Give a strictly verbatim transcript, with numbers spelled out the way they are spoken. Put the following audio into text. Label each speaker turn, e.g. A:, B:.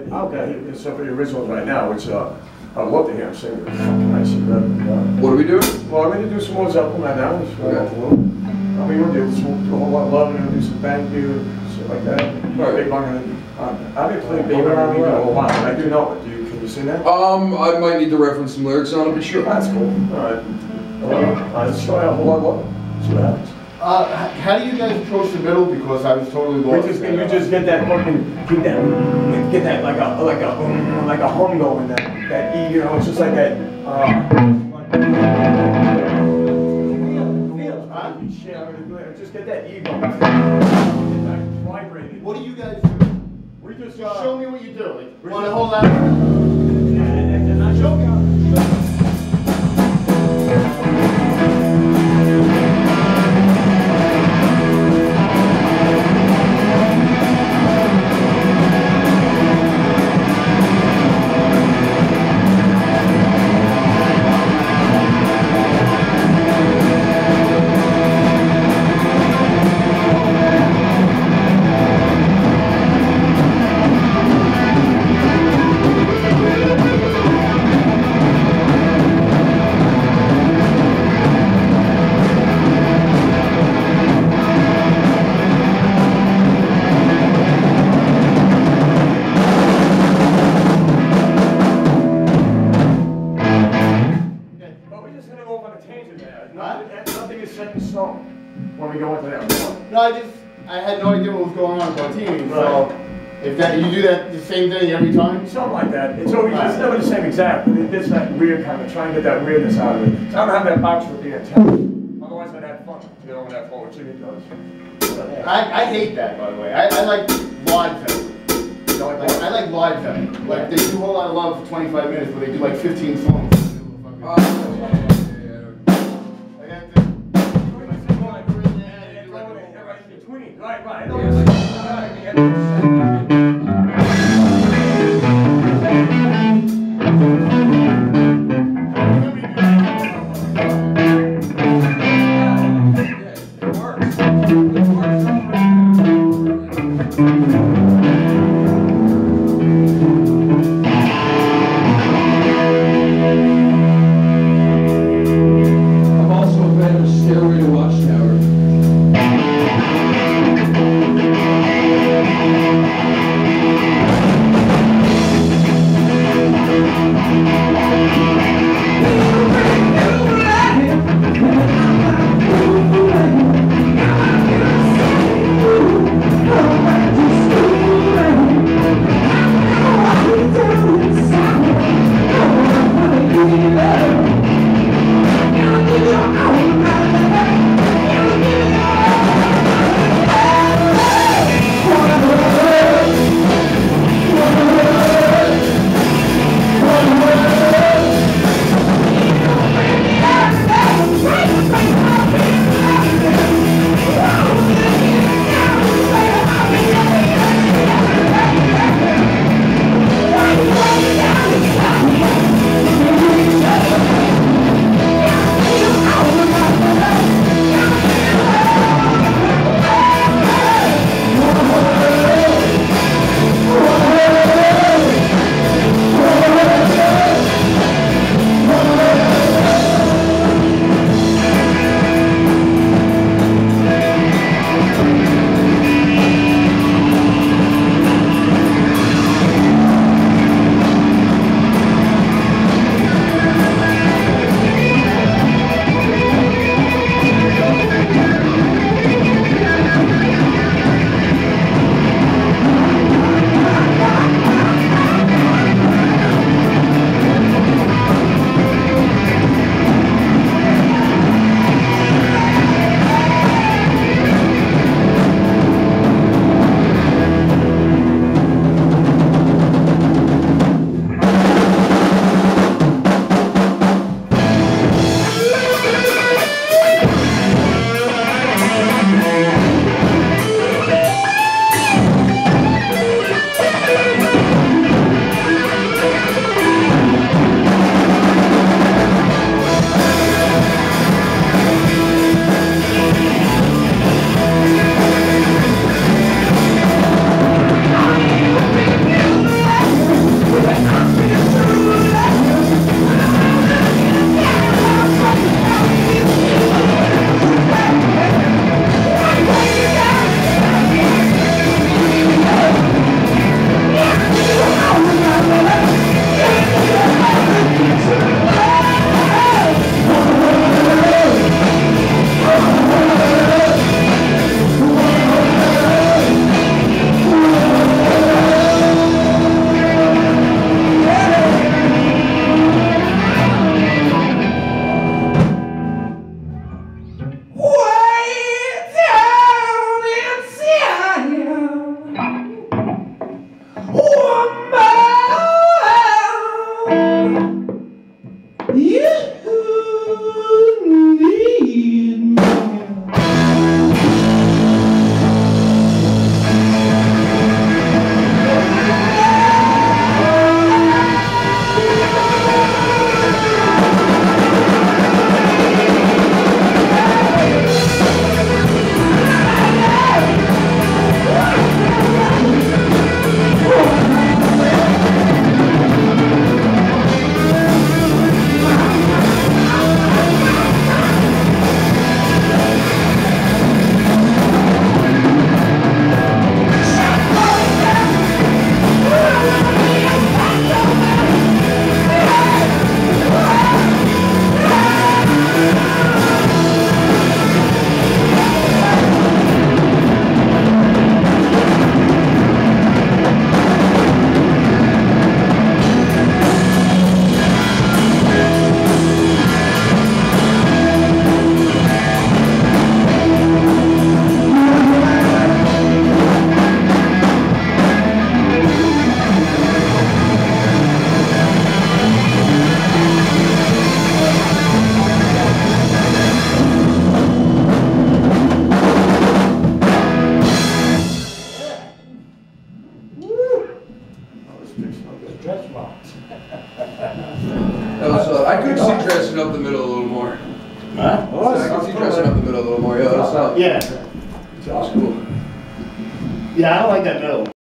A: get, okay, there's some of the originals right now, which uh, I'd love to hear him sing. They're fucking nice and good. Uh,
B: What are we doing?
A: well, I'm going to do some more Zeppelin right now. Just okay. Off a little. I mean, we'll do, we'll do a whole lot of love, and we'll do some thank you and shit like that.
B: All right.
A: Big Bang, uh, I've been playing Big Bang for a while, but I do know it. Do you, can you sing that?
B: Um, I might need to reference some lyrics on it, but sure.
A: That's cool. All right. Uh, I'll just try a whole lot of love. See what happens.
C: Uh, how do you guys approach the middle? Because I was totally
A: We
C: lost.
A: just, you just get that fucking, get that, get that like a, like a, um, like a hum going, that, that E, you know, it's just like that, uh, shit, I'm gonna do it, just get that E going. Get that vibrating.
C: What do you guys do?
A: We just,
C: Just
A: uh,
C: show me what you do. Like,
A: we
C: want to
A: just-
C: hold out?
A: and, and, and I show me. When we go into that.
C: No, I just, I had no idea what was going on with Martini, so if that, you do that the same thing every time?
A: Something like that. It's always, it's never the same exact, but it is that weird kind of, trying to get that weirdness out of it. So I don't have that box for being intense. Otherwise I'd have fun, you know, when that forward to it does.
C: I, I hate that, by the way. I, I like live heavy.
A: You know,
C: Like, I like live heavy. Like, they do a whole lot of love for twenty-five minutes, but they do like fifteen songs.
B: Oh, yeah, yeah,
A: Right, right. I know what
B: I'm also a fan of Stairway to Watchtower.
A: fixing up the dress box.
B: That was, uh, I could see dressing up the middle a little more.
D: Huh?
B: I could see dressing up the middle a little more. Yeah, that's not.
C: Yeah,
B: That's cool.
C: yeah, I don't like that middle.